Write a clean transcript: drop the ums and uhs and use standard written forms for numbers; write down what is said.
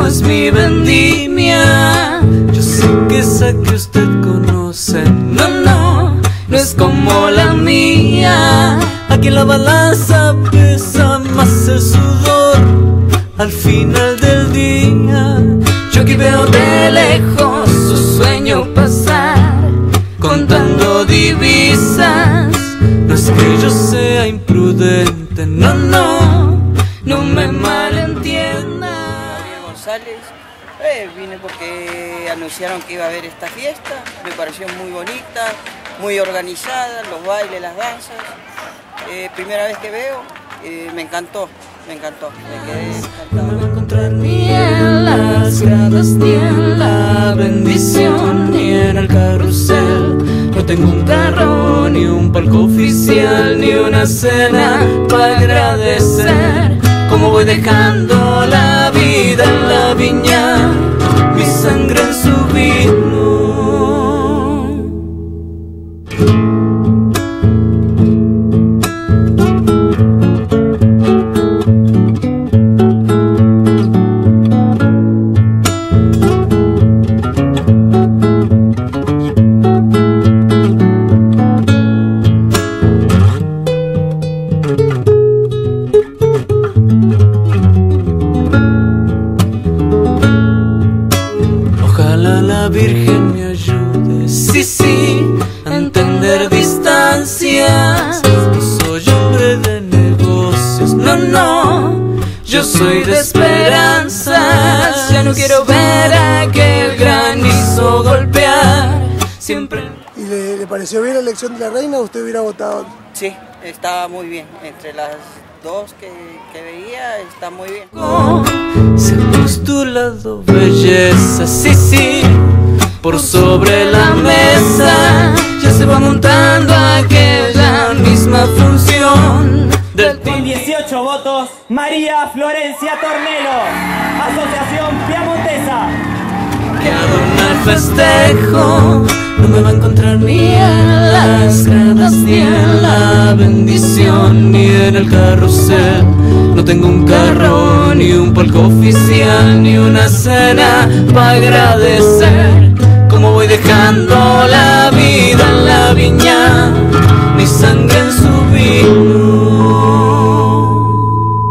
es mi vendimia. Yo sé que esa que usted conoce, no, no, no es como la mía. Aquí en la balanza pesa más el sudor al final del día. Yo aquí veo de lejos su sueño pasar, contando divisas. No es que yo sea imprudente, no, no, no me malentienda. María González, vine porque anunciaron que iba a haber esta fiesta. Me pareció muy bonita, muy organizada, los bailes, las danzas. Primera vez que veo, me encantó, me encantó. Me quedé encantado. No me va a encontrar ni en las gradas, ni en la bendición, ni en el carrusel. No tengo un carro, ni un palco oficial, ni una cena para agradecer. Como voy dejando la vida en la viña, mi sangre en su vino. Ojalá la Virgen me ayude, sí, sí, a entender distancias. No soy hombre de negocios, no, no, yo soy de esperanzas. Ya no quiero ver aquel granizo golpear siempre. ¿Y le pareció bien la elección de la reina o usted hubiera votado? Sí, estaba muy bien. Entre las dos que veía, está muy bien. Se ha postulado belleza, sí, sí, por sobre la mesa. Ya se va montando aquella misma función del Con 18 votos, María Florencia Tornelo, Asociación Piamontesa. que adorna el festejo. No me va a encontrar ni en las gradas, ni en la bendición, ni en el carrusel. No tengo un carro, ni un palco oficial, ni una cena para agradecer.